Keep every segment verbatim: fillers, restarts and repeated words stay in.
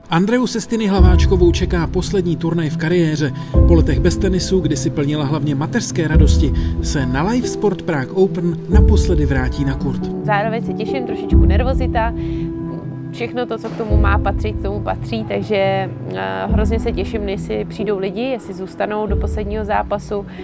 Andreu Sestiny Hlaváčkovou čeká poslední turnaj v kariéře. Po letech bez tenisu, kdy si plnila hlavně mateřské radosti, se na Live Sport Prague Open naposledy vrátí na kurt. Zároveň se těším, trošičku nervozita. Všechno to, co k tomu má patřit, k tomu patří, takže uh, hrozně se těším, než si přijdou lidi, jestli zůstanou do posledního zápasu, um,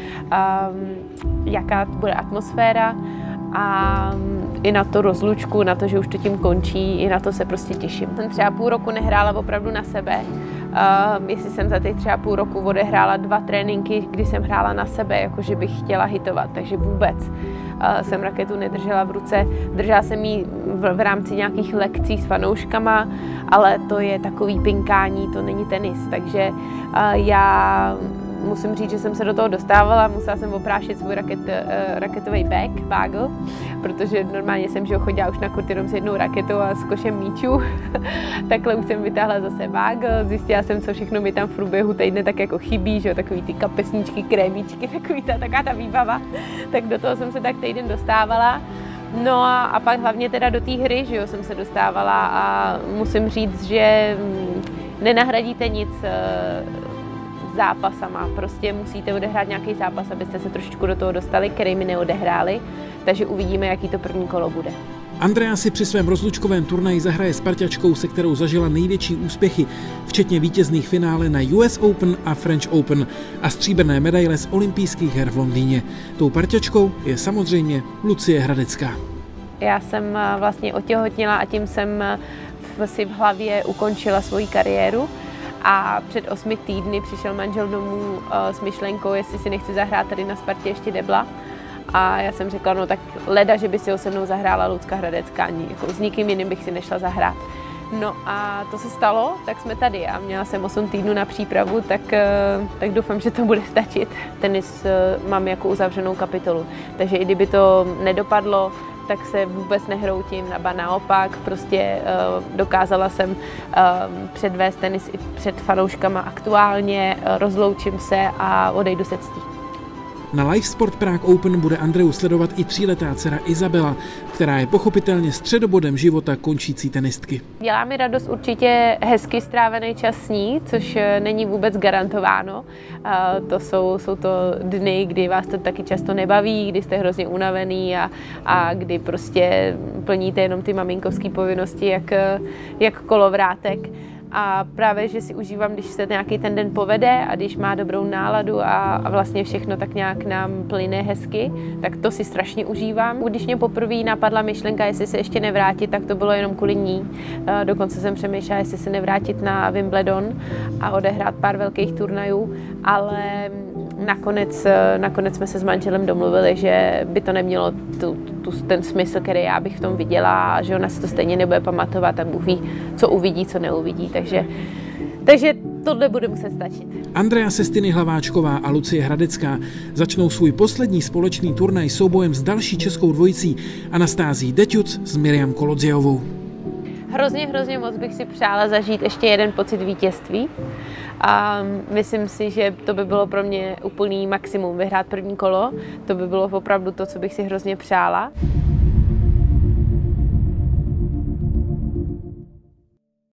jaká bude atmosféra a i na to rozlučku, na to, že už to tím končí, i na to se prostě těším. Jsem třeba půl roku nehrála opravdu na sebe. Uh, jestli jsem za těch třeba půl roku odehrála dva tréninky, kdy jsem hrála na sebe, jakože bych chtěla hitovat, takže vůbec uh, jsem raketu nedržela v ruce. Držela jsem ji v, v rámci nějakých lekcí s fanouškama, ale to je takový pinkání, to není tenis, takže uh, já musím říct, že jsem se do toho dostávala, musela jsem oprášit svůj raket, uh, raketový bag, bagel, protože normálně jsem že chodila už na kurt jenom s jednou raketou a s košem míčů. Takhle už jsem vytáhla zase bagel, zjistila jsem, co všechno mi tam v průběhu týdne tak jako chybí, že jo, takový ty kapesníčky, krémíčky, takový ta, taká ta výbava. Tak do toho jsem se tak týden dostávala. No a, a pak hlavně teda do té hry, že jo, jsem se dostávala a musím říct, že nenahradíte nic zápasama. Prostě musíte odehrát nějaký zápas, abyste se trošičku do toho dostali, který mi neodehráli. Takže uvidíme, jaký to první kolo bude. Andrea si při svém rozlučkovém turnaji zahraje s parťačkou, se kterou zažila největší úspěchy, včetně vítězných finále na U S Open a French Open a stříbrné medaile z olympijských her v Londýně. Tou parťačkou je samozřejmě Lucie Hradecká. Já jsem vlastně otěhotněla a tím jsem si v hlavě ukončila svoji kariéru. A před osmi týdny přišel manžel domů uh, s myšlenkou, jestli si nechci zahrát tady na Spartě ještě debla. A já jsem řekla, no tak leda, že by si ho se mnou zahrála Lucka Hradecká, jako s nikým jiným bych si nešla zahrát. No a to se stalo, tak jsme tady a měla jsem osm týdnů na přípravu, tak, uh, tak doufám, že to bude stačit. Tenis uh, mám jako uzavřenou kapitolu, takže i kdyby to nedopadlo, tak se vůbec nehroutím, ba naopak, prostě uh, dokázala jsem uh, předvést tenis i před fanouškama aktuálně, uh, rozloučím se a odejdu se ctí. Na Live Sport Prague Open bude Andreu sledovat i tříletá dcera Izabela, která je pochopitelně středobodem života končící tenistky. Dělá mi radost určitě hezky strávený čas s ní, což není vůbec garantováno. To jsou, jsou to dny, kdy vás to taky často nebaví, kdy jste hrozně unavený a, a kdy prostě plníte jenom ty maminkovské povinnosti, jak, jak kolovrátek. A právě, že si užívám, když se nějaký ten den povede a když má dobrou náladu a, a vlastně všechno tak nějak nám plyne hezky, tak to si strašně užívám. Když mě poprvé napadla myšlenka, jestli se ještě nevrátit, tak to bylo jenom kvůli ní. Dokonce jsem přemýšlela, jestli se nevrátit na Wimbledon a odehrát pár velkých turnajů, ale nakonec, nakonec jsme se s manželem domluvili, že by to nemělo tu, tu, ten smysl, který já bych v tom viděla, a že ona si to stejně nebude pamatovat a Bůh ví, co uvidí, co neuvidí. Takže, takže tohle bude muset stačit. Andrea Sestiny Hlaváčková a Lucie Hradecká začnou svůj poslední společný turnaj soubojem s další českou dvojicí Anastázií Deťuc s Miriam Kolodziejovou. Hrozně, hrozně moc bych si přála zažít ještě jeden pocit vítězství. A myslím si, že to by bylo pro mě úplný maximum vyhrát první kolo. To by bylo opravdu to, co bych si hrozně přála.